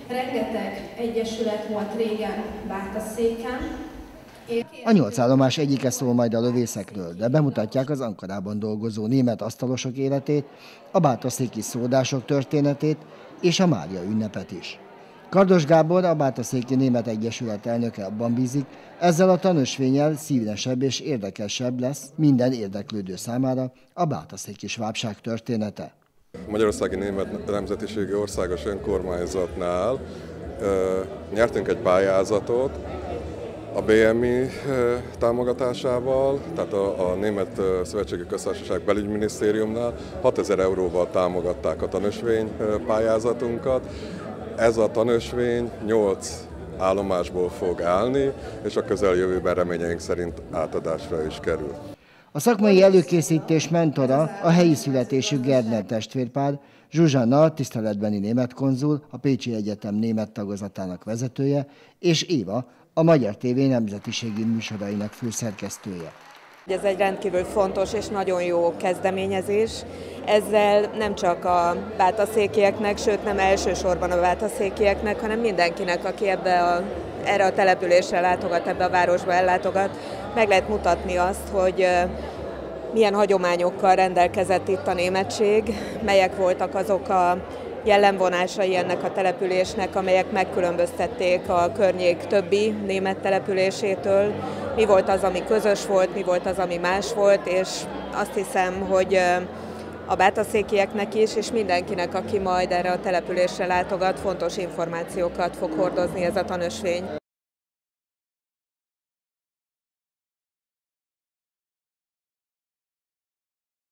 Rengeteg egyesület volt régen Bátaszéken. A 8 állomás egyike szól majd a lövészekről, de bemutatják az Ankarában dolgozó német asztalosok életét, a bátaszéki szódások történetét és a Mária ünnepet is. Kardos Gábor, a Bátaszéki Német Egyesület elnöke abban bízik, ezzel a tanösvénnyel színesebb és érdekesebb lesz minden érdeklődő számára a bátaszéki svábság története. A Magyarországi Német Nemzetiségi Országos Önkormányzatnál nyertünk egy pályázatot a BMI támogatásával, tehát a Német Szövetségi Köztársaság Belügyminisztériumnál 6000 euróval támogatták a tanösvény pályázatunkat. Ez a tanösvény 8 állomásból fog állni, és a közeljövőben reményeink szerint átadásra is kerül. A szakmai előkészítés mentora a helyi születésű Gerdner testvérpár, Zsuzsanna, tiszteletbeni német konzul, a Pécsi Egyetem német tagozatának vezetője, és Éva, a Magyar TV nemzetiségi műsorainak főszerkesztője. Ez egy rendkívül fontos és nagyon jó kezdeményezés. Ezzel nem csak a bátaszékieknek, sőt nem elsősorban a bátaszékieknek, hanem mindenkinek, aki erre a településre látogat, ebbe a városba ellátogat, meg lehet mutatni azt, hogy milyen hagyományokkal rendelkezett itt a németség, melyek voltak azok a jellemvonásai ennek a településnek, amelyek megkülönböztették a környék többi német településétől, mi volt az, ami közös volt, mi volt az, ami más volt, és azt hiszem, hogy a bátaszékieknek is, és mindenkinek, aki majd erre a településre látogat, fontos információkat fog hordozni ez a tanösvény.